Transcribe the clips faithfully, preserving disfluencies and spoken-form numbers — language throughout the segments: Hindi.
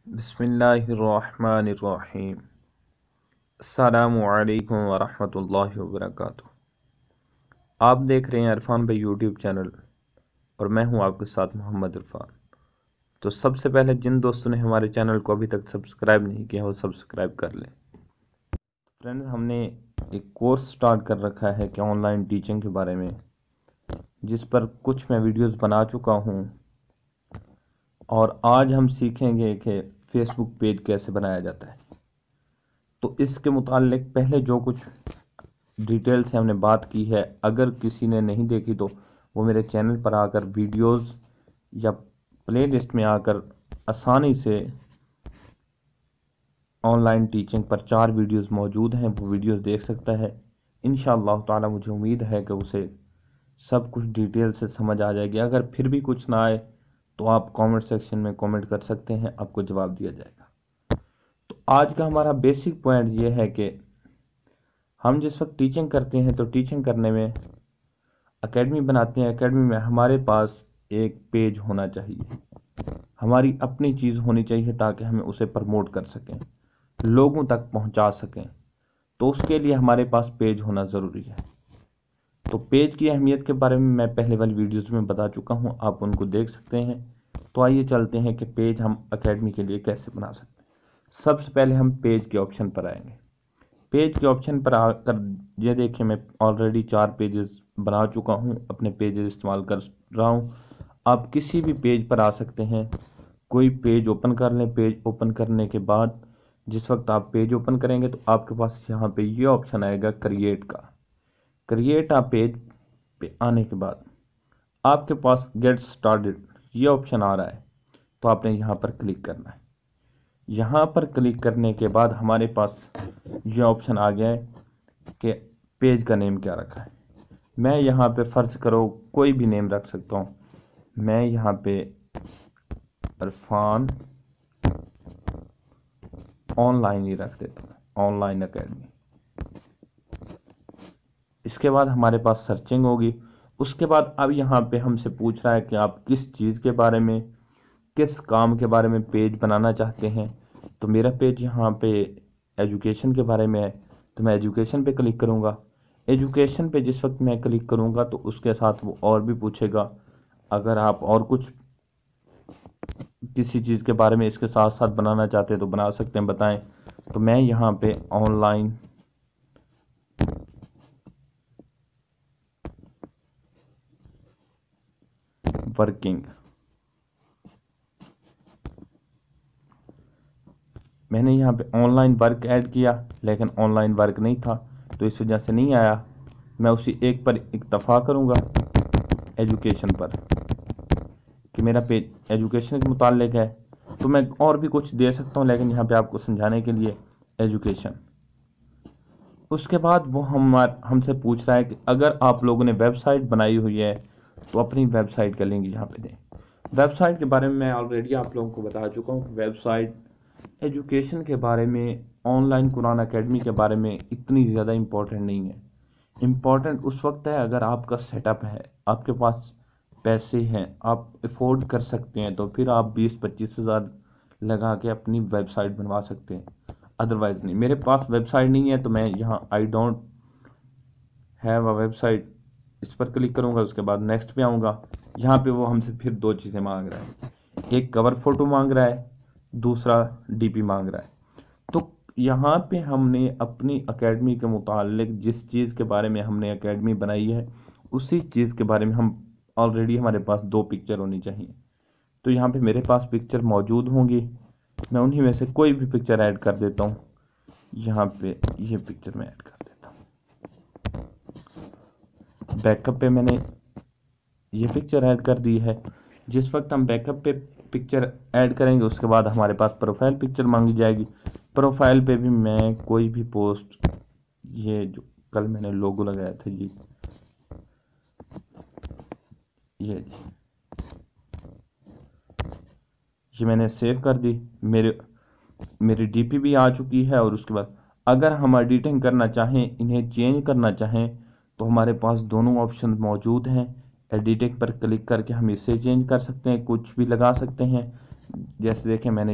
बिस्मिल्लाहिर्रहमानिर्रहीम। अस्सलामु अलैकुम वरहमतुल्लाहि वबरकातुहू। आप देख रहे हैं इरफान भाई यूट्यूब चैनल और मैं हूं आपके साथ मोहम्मद इरफान। तो सबसे पहले जिन दोस्तों ने हमारे चैनल को अभी तक सब्सक्राइब नहीं किया वो सब्सक्राइब कर लें। फ्रेंड्स, हमने एक कोर्स स्टार्ट कर रखा है कि ऑनलाइन टीचिंग के बारे में, जिस पर कुछ मैं वीडियोस बना चुका हूं और आज हम सीखेंगे कि फेसबुक पेज कैसे बनाया जाता है। तो इसके मुतालिक पहले जो कुछ डिटेल से हमने बात की है, अगर किसी ने नहीं देखी तो वो मेरे चैनल पर आकर वीडियोस या प्लेलिस्ट में आकर आसानी से ऑनलाइन टीचिंग पर चार वीडियोस मौजूद हैं, वो वीडियोस देख सकता है। इंशाअल्लाह ताला मुझे उम्मीद है कि उसे सब कुछ डिटेल से समझ आ जाएगी। अगर फिर भी कुछ ना आए तो आप कमेंट सेक्शन में कमेंट कर सकते हैं, आपको जवाब दिया जाएगा। तो आज का हमारा बेसिक पॉइंट ये है कि हम जिस वक्त टीचिंग करते हैं तो टीचिंग करने में एकेडमी बनाते हैं। एकेडमी में हमारे पास एक पेज होना चाहिए, हमारी अपनी चीज़ होनी चाहिए ताकि हमें उसे प्रमोट कर सकें, लोगों तक पहुंचा सकें। तो उसके लिए हमारे पास पेज होना ज़रूरी है। तो पेज की अहमियत के बारे में मैं पहले वाली वीडियोज़ में बता चुका हूं, आप उनको देख सकते हैं। तो आइए चलते हैं कि पेज हम एकेडमी के लिए कैसे बना सकते हैं। सबसे पहले हम पेज के ऑप्शन पर आएंगे। पेज के ऑप्शन पर आकर ये देखें, मैं ऑलरेडी चार पेजेस बना चुका हूँ, अपने पेजेस इस्तेमाल कर रहा हूँ। आप किसी भी पेज पर आ सकते हैं, कोई पेज ओपन कर लें। पेज ओपन करने के बाद जिस वक्त आप पेज ओपन करेंगे तो आपके पास यहाँ पे ये ऑप्शन आएगा क्रिएट का। क्रिएट आ पेज पे आने के बाद आपके पास गेट स्टार्टेड ये ऑप्शन आ रहा है, तो आपने यहाँ पर क्लिक करना है। यहाँ पर क्लिक करने के बाद हमारे पास ये ऑप्शन आ गया है कि पेज का नेम क्या रखा है। मैं यहाँ पे फ़र्ज करो कोई भी नेम रख सकता हूँ। मैं यहाँ पे इरफान ऑनलाइन ही रख देता हूँ, ऑनलाइन एकेडमी। इसके बाद हमारे पास सर्चिंग होगी। उसके बाद अब यहाँ पे हमसे पूछ रहा है कि आप किस चीज़ के बारे में, किस काम के बारे में पेज बनाना चाहते हैं। तो मेरा पेज यहाँ पे एजुकेशन के बारे में है, तो मैं एजुकेशन पे क्लिक करूँगा। एजुकेशन पे जिस वक्त मैं क्लिक करूँगा तो उसके साथ वो और भी पूछेगा, अगर आप और कुछ किसी चीज़ के बारे में इसके साथ साथ बनाना चाहते हैं तो बना सकते हैं, बताएं। तो मैं यहाँ पे ऑनलाइन वर्किंग, मैंने यहाँ पे ऑनलाइन वर्क ऐड किया लेकिन ऑनलाइन वर्क नहीं था तो इस वजह से नहीं आया। मैं उसी एक पर इक्तफ़ा करूँगा एजुकेशन पर कि मेरा पेज एजुकेशन के मुताल्लिक है। तो मैं और भी कुछ दे सकता हूँ लेकिन यहाँ पे आपको समझाने के लिए एजुकेशन। उसके बाद वो हम हमसे पूछ रहा है कि अगर आप लोगों ने वेबसाइट बनाई हुई है तो अपनी वेबसाइट का लिंक यहाँ पे दें। वेबसाइट के बारे में मैं ऑलरेडी आप लोगों को बता चुका हूँ। वेबसाइट एजुकेशन के बारे में, ऑनलाइन कुरान एकेडमी के बारे में इतनी ज़्यादा इम्पोर्टेंट नहीं है। इम्पोर्टेंट उस वक्त है अगर आपका सेटअप है, आपके पास पैसे हैं, आप अफोर्ड कर सकते हैं, तो फिर आप बीस पच्चीस हज़ार लगा के अपनी वेबसाइट बनवा सकते हैं, अदरवाइज़ नहीं। मेरे पास वेबसाइट नहीं है तो मैं यहाँ I don't have a website इस पर क्लिक करूँगा। उसके बाद नेक्स्ट पे आऊँगा। यहाँ पे वो हमसे फिर दो चीज़ें मांग रहा है, एक कवर फ़ोटो मांग रहा है, दूसरा डीपी मांग रहा है। तो यहाँ पे हमने अपनी एकेडमी के मुतालिक जिस चीज़ के बारे में हमने एकेडमी बनाई है उसी चीज़ के बारे में हम ऑलरेडी हमारे पास दो पिक्चर होनी चाहिए। तो यहाँ पे मेरे पास पिक्चर मौजूद होंगी, मैं उन्हीं में से कोई भी पिक्चर ऐड कर देता हूँ। यहाँ पे ये पिक्चर मैं ऐड कर देता हूँ। बैकअप पे मैंने ये पिक्चर ऐड कर दी है। जिस वक्त हम बैकअप पे पिक्चर ऐड करेंगे उसके बाद हमारे पास प्रोफाइल पिक्चर मांगी जाएगी। प्रोफाइल पे भी मैं कोई भी पोस्ट, ये जो कल मैंने लोगो लगाया था जी, ये ये मैंने सेव कर दी। मेरे मेरी डीपी भी आ चुकी है। और उसके बाद अगर हम एडिटिंग करना चाहें, इन्हें चेंज करना चाहें, तो हमारे पास दोनों ऑप्शन मौजूद हैं। एडिटिंग पर क्लिक करके हम इसे चेंज कर सकते हैं, कुछ भी लगा सकते हैं। जैसे देखें मैंने ये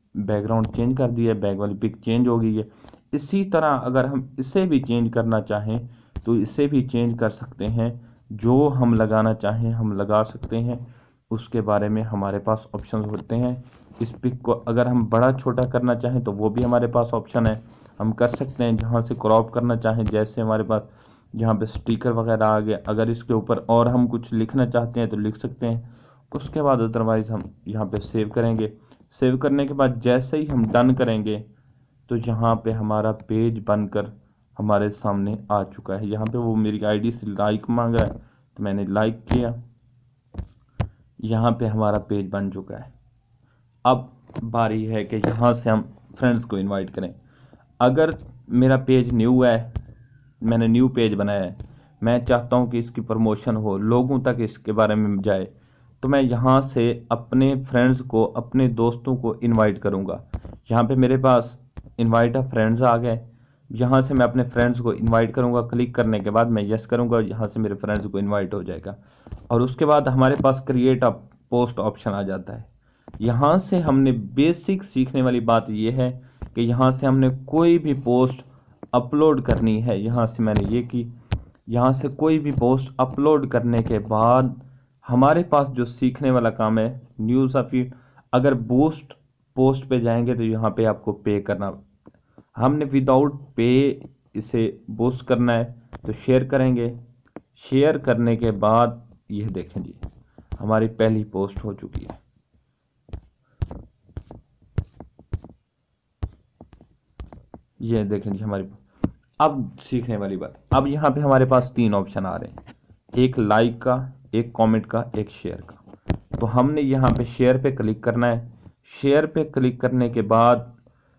बैकग्राउंड चेंज कर दिया है, बैक वाली पिक चेंज हो गई है। इसी तरह अगर हम इसे भी चेंज करना चाहें तो इसे भी चेंज कर सकते हैं, जो हम लगाना चाहें हम लगा सकते हैं। उसके बारे में हमारे पास ऑप्शन होते हैं। इस पिक को अगर हम बड़ा छोटा करना चाहें तो वो भी हमारे पास ऑप्शन है, हम कर सकते हैं। जहाँ से क्रॉप करना चाहें, जैसे हमारे पास यहाँ पे स्टिकर वगैरह आ गया, अगर इसके ऊपर और हम कुछ लिखना चाहते हैं तो लिख सकते हैं। उसके बाद अदरवाइज़ हम यहाँ पे सेव करेंगे। सेव करने के बाद जैसे ही हम डन करेंगे तो यहाँ पे हमारा पेज बनकर हमारे सामने आ चुका है। यहाँ पे वो मेरी आईडी से लाइक मांग रहा है तो मैंने लाइक किया, यहाँ पे हमारा पेज बन चुका है। अब बारी है कि यहाँ से हम फ्रेंड्स को इनवाइट करें। अगर मेरा पेज न्यू है, मैंने न्यू पेज बनाया है, मैं चाहता हूँ कि इसकी प्रमोशन हो, लोगों तक इसके बारे में जाए, तो मैं यहाँ से अपने फ्रेंड्स को, अपने दोस्तों को इनवाइट करूँगा। यहाँ पे मेरे पास इनवाइट अ फ्रेंड्स आ गए। यहाँ से मैं अपने फ्रेंड्स को इनवाइट करूँगा। क्लिक करने के बाद मैं यस करूँगा, यहाँ से मेरे फ्रेंड्स को इनवाइट हो जाएगा। और उसके बाद हमारे पास क्रिएट अ पोस्ट ऑप्शन आ जाता है। यहाँ से हमने बेसिक सीखने वाली बात यह है कि यहाँ से हमने कोई भी पोस्ट अपलोड करनी है। यहाँ से मैंने ये की, यहाँ से कोई भी पोस्ट अपलोड करने के बाद हमारे पास जो सीखने वाला काम है, न्यूज़ ऑफ फीड, अगर बूस्ट पोस्ट पे जाएंगे तो यहाँ पे आपको पे करना, हमने विदाउट पे इसे बूस्ट करना है। तो शेयर करेंगे, शेयर करने के बाद यह देखें जी, हमारी पहली पोस्ट हो चुकी है। ये देखें जी हमारी, अब सीखने वाली बात, अब यहाँ पे हमारे पास तीन ऑप्शन आ रहे हैं, एक लाइक का, एक कमेंट का, एक शेयर का। तो हमने यहाँ पे शेयर पे क्लिक करना है। शेयर पे क्लिक करने के बाद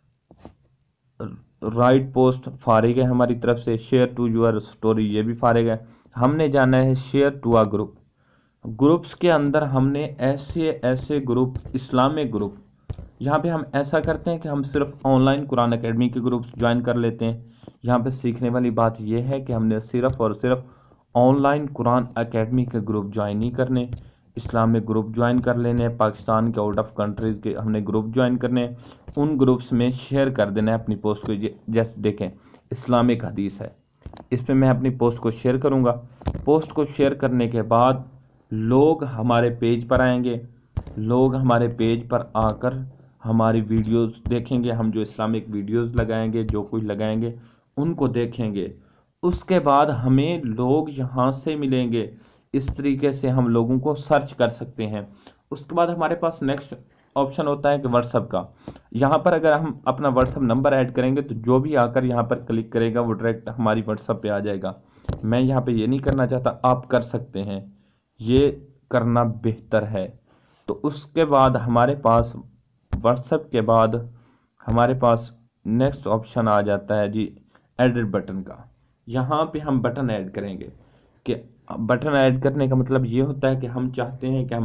राइट पोस्ट फारिग है हमारी तरफ से, शेयर टू यूर स्टोरी ये भी फारिग है। हमने जाना है share to a group. Groups के अंदर हमने ऐसे ऐसे ग्रुप, इस्लामिक ग्रुप, यहाँ पे हम ऐसा करते हैं कि हम सिर्फ ऑनलाइन कुरान एकेडमी के ग्रुप्स ज्वाइन कर लेते हैं। यहाँ पे सीखने वाली बात यह है कि हमने सिर्फ और सिर्फ ऑनलाइन कुरान एकेडमी के ग्रुप ज्वाइन नहीं करने, इस्लामिक ग्रुप ज्वाइन कर लेने, पाकिस्तान के आउट ऑफ कंट्रीज़ के हमने ग्रुप ज्वाइन करने, उन ग्रुप्स में शेयर कर देना है अपनी पोस्ट को। जैसे देखें इस्लामिक हदीस है, इस पर मैं अपनी पोस्ट को शेयर करूँगा। पोस्ट को शेयर करने के बाद लोग हमारे पेज पर आएंगे, लोग हमारे पेज पर आकर हमारी वीडियोस देखेंगे, हम जो इस्लामिक वीडियोस लगाएंगे, जो कुछ लगाएंगे उनको देखेंगे। उसके बाद हमें लोग यहाँ से मिलेंगे। इस तरीके से हम लोगों को सर्च कर सकते हैं। उसके बाद हमारे पास नेक्स्ट ऑप्शन होता है कि व्हाट्सएप का। यहाँ पर अगर हम अपना व्हाट्सएप नंबर ऐड करेंगे तो जो भी आकर यहाँ पर क्लिक करेगा वो डायरेक्ट हमारी व्हाट्सएप पे आ जाएगा। मैं यहाँ पे ये नहीं करना चाहता, आप कर सकते हैं, ये करना बेहतर है। तो उसके बाद हमारे पास व्हाट्सएप के बाद हमारे पास नेक्स्ट ऑप्शन आ जाता है जी एडिट बटन का। यहाँ पे हम बटन ऐड करेंगे कि बटन ऐड करने का मतलब ये होता है कि हम चाहते हैं कि हम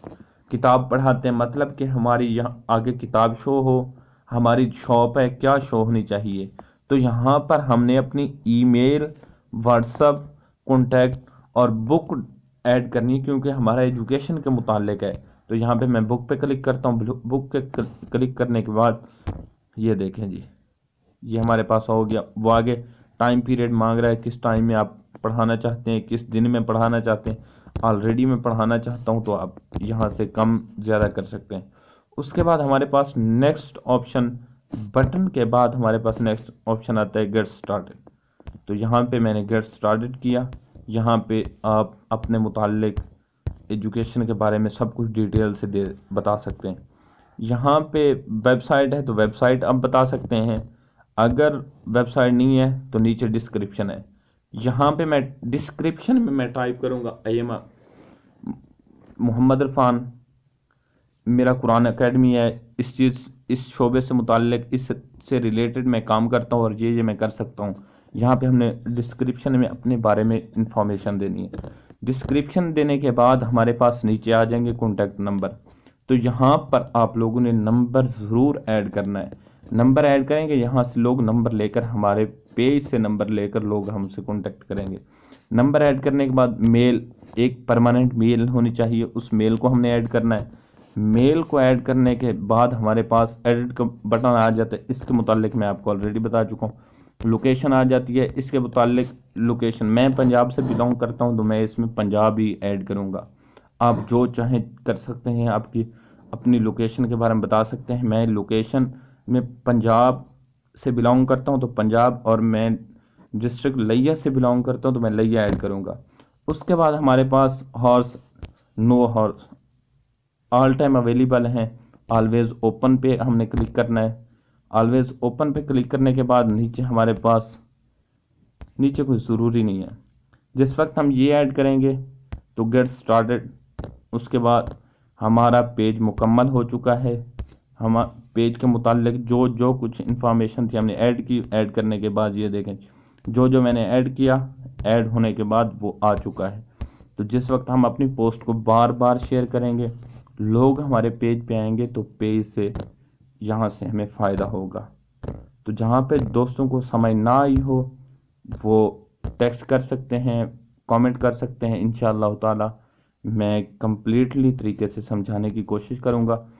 किताब पढ़ाते हैं, मतलब कि हमारी यहाँ आगे किताब शो हो, हमारी शॉप है क्या शो होनी चाहिए। तो यहाँ पर हमने अपनी ईमेल, व्हाट्सएप, कॉन्टैक्ट और बुक ऐड करनी है, क्योंकि हमारा एजुकेशन के मुतालिक है। तो यहाँ पे मैं बुक पे क्लिक करता हूँ। बुक पे क्लिक करने के बाद ये देखें जी, ये हमारे पास हो गया। वो आगे टाइम पीरियड मांग रहा है, किस टाइम में आप पढ़ाना चाहते हैं, किस दिन में पढ़ाना चाहते हैं। ऑलरेडी मैं पढ़ाना चाहता हूँ तो आप यहाँ से कम ज़्यादा कर सकते हैं। उसके बाद हमारे पास नेक्स्ट ऑप्शन, बटन के बाद हमारे पास नेक्स्ट ऑप्शन आता है गेट स्टार्टेड। तो यहाँ पे मैंने गेट स्टार्टेड किया। यहाँ पे आप अपने मुताल्लिक एजुकेशन के बारे में सब कुछ डिटेल से दे बता सकते हैं। यहाँ पे वेबसाइट है तो वेबसाइट आप बता सकते हैं। अगर वेबसाइट नहीं है तो नीचे डिस्क्रिप्शन है। यहाँ पे मैं डिस्क्रिप्शन में मैं टाइप करूँगा आई एम मोहम्मद इरफान, मेरा कुरान एकेडमी है, इस चीज़ इस शोबे से मुताल्लिक इससे रिलेटेड मैं काम करता हूँ और ये ये मैं कर सकता हूँ। यहाँ पे हमने डिस्क्रिप्शन में अपने बारे में इंफॉर्मेशन देनी है। डिस्क्रिप्शन देने के बाद हमारे पास नीचे आ जाएंगे कॉन्टैक्ट नंबर। तो यहाँ पर आप लोगों ने नंबर ज़रूर ऐड करना है। नंबर ऐड करेंगे, यहाँ से लोग नंबर लेकर, हमारे पेज से नंबर लेकर लोग हमसे कॉन्टैक्ट करेंगे। नंबर ऐड करने के बाद मेल, एक परमानेंट मेल होनी चाहिए, उस मेल को हमने ऐड करना है। मेल को ऐड करने के बाद हमारे पास एडिट का बटन आ जाता है। इसके मुतालिक मैं आपको ऑलरेडी बता चुका हूँ। लोकेशन आ जाती है, इसके मुतालिक लोकेशन, मैं पंजाब से बिलोंग करता हूँ तो मैं इसमें पंजाब ही ऐड करूँगा। आप जो चाहें कर सकते हैं, आपकी अपनी लोकेशन के बारे में बता सकते हैं। मैं लोकेशन में पंजाब से बिलोंग करता हूँ तो पंजाब, और मैं डिस्ट्रिक्ट लिया से बिलोंग करता हूँ तो मैं लिया ऐड करूँगा। उसके बाद हमारे पास hours, no hours, all time available हैं, ऑलवेज ओपन पे हमने क्लिक करना है। ऑलवेज ओपन पे क्लिक करने के बाद नीचे हमारे पास, नीचे कुछ ज़रूरी नहीं है, जिस वक्त हम ये ऐड करेंगे तो गेट स्टार्टेड, उसके बाद हमारा पेज मुकम्मल हो चुका है। हम पेज के मुतालिक जो जो कुछ इन्फॉर्मेशन थी हमने ऐड की, ऐड करने के बाद ये देखें जो जो मैंने ऐड किया, ऐड होने के बाद वो आ चुका है। तो जिस वक्त हम अपनी पोस्ट को बार बार शेयर करेंगे, लोग हमारे पेज पे आएंगे तो पेज से यहाँ से हमें फ़ायदा होगा। तो जहाँ पे दोस्तों को समझ ना आई हो वो टेक्स्ट कर सकते हैं, कमेंट कर सकते हैं। इंशाअल्लाह ताला मैं कंप्लीटली तरीके से समझाने की कोशिश करूँगा।